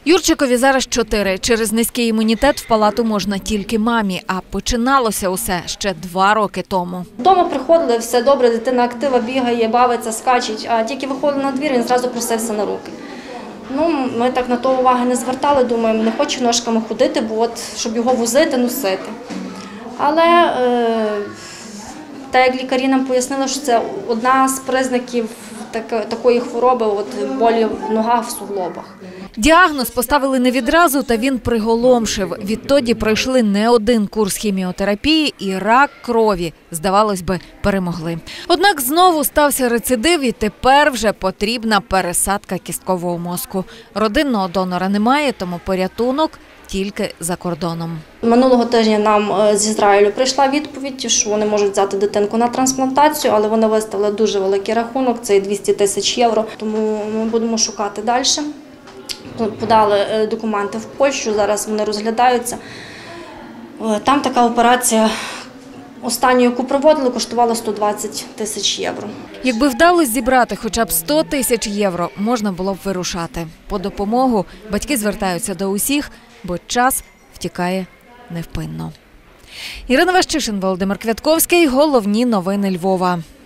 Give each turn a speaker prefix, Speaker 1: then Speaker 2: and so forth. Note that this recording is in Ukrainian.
Speaker 1: Юрчикові зараз 4. Через низький імунітет в палату можна тільки мамі, а починалося усе ще 2 роки тому.
Speaker 2: Вдома приходили, все добре, дитина актива, бігає, бавиться, скачить, а тільки виходили на двір, він зразу просився на руки. Ми так на то уваги не звертали, думаємо, не хоче ножками ходити, бо щоб його возити, носити. Але так як лікарі нам пояснили, що це одна з признаків такої хвороби, болі в ногах, в суглобах.
Speaker 1: Діагноз поставили не відразу, та він приголомшив. Відтоді пройшли не один курс хіміотерапії і рак крові, здавалось би, перемогли. Однак знову стався рецидив і тепер вже потрібна пересадка кісткового мозку. Родинного донора немає, тому порятунок тільки за кордоном.
Speaker 2: Минулого тижня нам з Ізраїлю прийшла відповідь, що вони можуть взяти дитинку на трансплантацію, але вони виставили дуже великий рахунок, це 200 тисяч євро, тому ми будемо шукати далі. Подали документи в Польщу, зараз вони розглядаються. Там така операція, останню, яку проводили, коштувала 120 тисяч євро.
Speaker 1: Якби вдалося зібрати хоча б 100 тисяч євро, можна було б вирушати. По допомогу батьки звертаються до усіх, бо час втікає невпинно. Ірина Ващишин, Володимир Квятковський. Головні новини Львова.